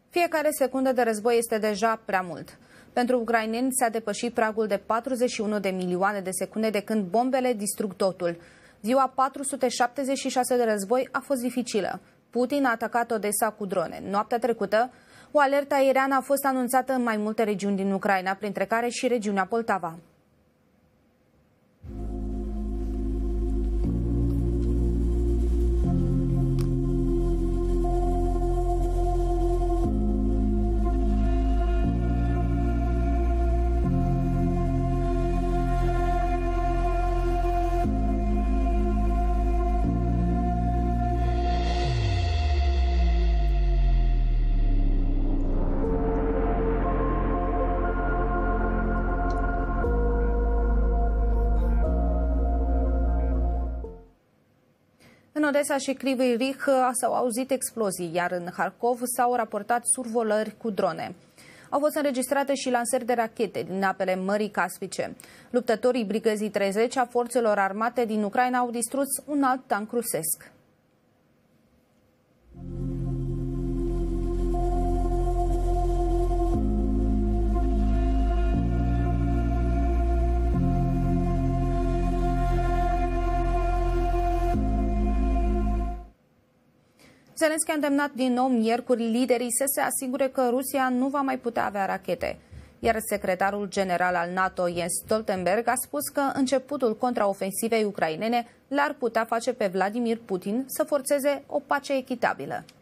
Fiecare secundă de război este deja prea mult. Pentru ucraineni s-a depășit pragul de 41 de milioane de secunde de când bombele distrug totul. Ziua 476 de război a fost dificilă. Putin a atacat Odessa cu drone. Noaptea trecută, o alertă aeriană a fost anunțată în mai multe regiuni din Ucraina, printre care și regiunea Poltava. În Odessa și Kryvyi Rih s-au auzit explozii, iar în Harkov s-au raportat survolări cu drone. Au fost înregistrate și lansări de rachete din apele Mării Caspice. Luptătorii Brigăzii 30 a forțelor armate din Ucraina au distrus un alt tank rusesc. Zelenski a îndemnat din nou miercuri liderii să se asigure că Rusia nu va mai putea avea rachete. Iar secretarul general al NATO, Jens Stoltenberg, a spus că începutul contraofensivei ucrainene l-ar putea face pe Vladimir Putin să forțeze o pace echitabilă.